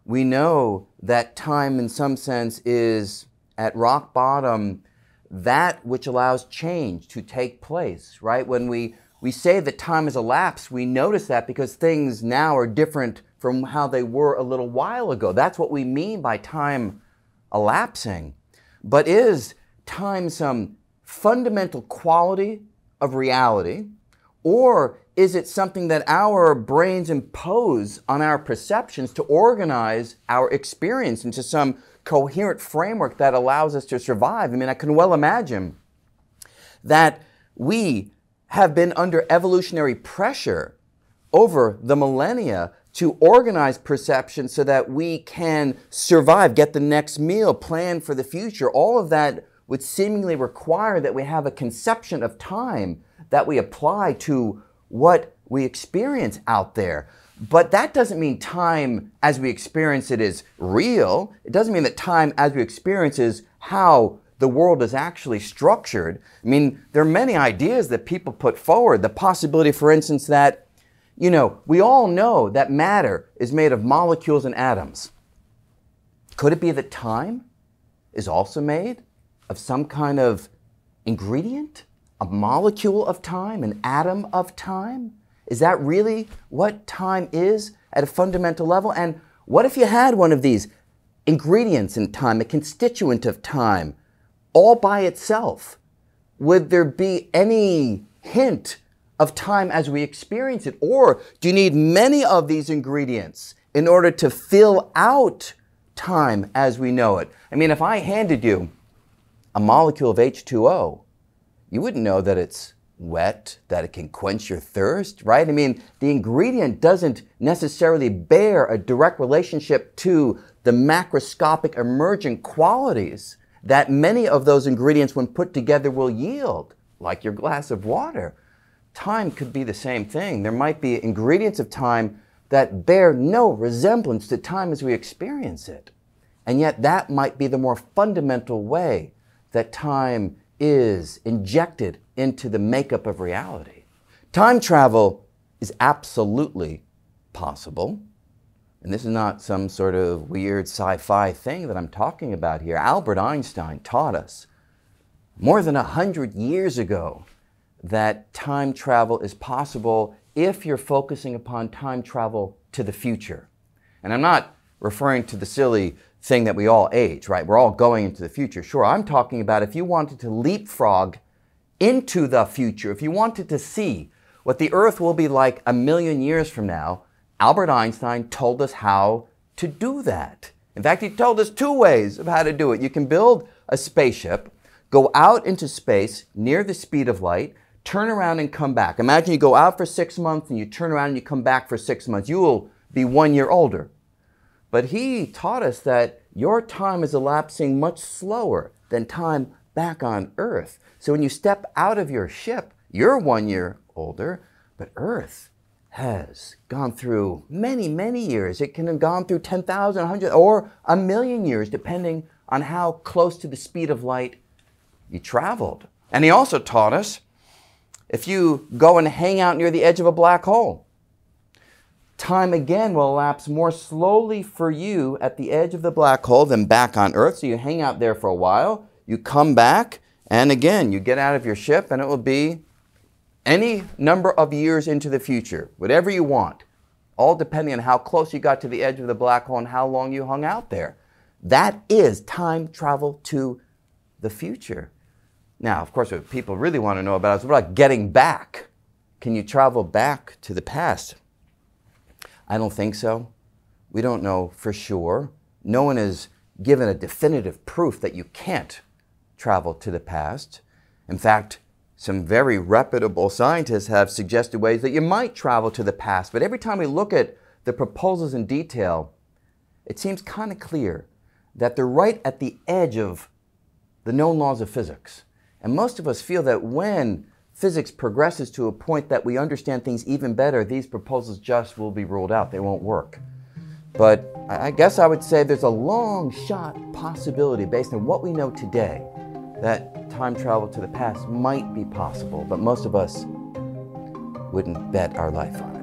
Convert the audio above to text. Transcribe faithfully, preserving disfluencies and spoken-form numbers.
we know that time in some sense is at rock bottom that which allows change to take place, right? When we, we say that time has elapsed, we notice that because things now are different from how they were a little while ago. That's what we mean by time elapsing. But is time some fundamental quality of reality, or is it something that our brains impose on our perceptions to organize our experience into some coherent framework that allows us to survive? I mean, I can well imagine that we have been under evolutionary pressure over the millennia to organize perception so that we can survive, get the next meal, plan for the future. All of that would seemingly require that we have a conception of time that we apply to what we experience out there. But that doesn't mean time as we experience it is real. It doesn't mean that time as we experience is how the world is actually structured. I mean, there are many ideas that people put forward. The possibility, for instance, that, you know, we all know that matter is made of molecules and atoms. Could it be that time is also made of some kind of ingredient? A molecule of time, an atom of time? Is that really what time is at a fundamental level? And what if you had one of these ingredients in time, a constituent of time, all by itself? Would there be any hint of time as we experience it? Or do you need many of these ingredients in order to fill out time as we know it? I mean, if I handed you a molecule of H two O, you wouldn't know that it's wet, that it can quench your thirst, right? I mean, the ingredient doesn't necessarily bear a direct relationship to the macroscopic emergent qualities that many of those ingredients, when put together, will yield, like your glass of water. Time could be the same thing. There might be ingredients of time that bear no resemblance to time as we experience it. And yet that might be the more fundamental way that time is injected into the makeup of reality. Time travel is absolutely possible. And this is not some sort of weird sci-fi thing that I'm talking about here. Albert Einstein taught us more than a hundred years ago that time travel is possible if you're focusing upon time travel to the future. And I'm not referring to the silly thing that we all age, right? We're all going into the future. Sure, I'm talking about if you wanted to leapfrog into the future, if you wanted to see what the Earth will be like a million years from now, Albert Einstein told us how to do that. In fact, he told us two ways of how to do it. You can build a spaceship, go out into space near the speed of light, turn around and come back. Imagine you go out for six months and you turn around and you come back for six months. You will be one year older. But he taught us that your time is elapsing much slower than time back on Earth. So when you step out of your ship, you're one year older, but Earth has gone through many, many years. It can have gone through ten thousand, one hundred, or a million years, depending on how close to the speed of light you traveled. And he also taught us, if you go and hang out near the edge of a black hole, time again will elapse more slowly for you at the edge of the black hole than back on Earth. So you hang out there for a while, you come back, and again, you get out of your ship, and it will be any number of years into the future, whatever you want, all depending on how close you got to the edge of the black hole and how long you hung out there. That is time travel to the future. Now, of course, what people really want to know about is what about getting back? Can you travel back to the past? I don't think so. We don't know for sure. No one has given a definitive proof that you can't travel to the past. In fact, some very reputable scientists have suggested ways that you might travel to the past. But every time we look at the proposals in detail, it seems kind of clear that they're right at the edge of the known laws of physics. And most of us feel that when physics progresses to a point that we understand things even better, these proposals just will be ruled out. They won't work. But I guess I would say there's a long shot possibility based on what we know today that time travel to the past might be possible, but most of us wouldn't bet our life on it.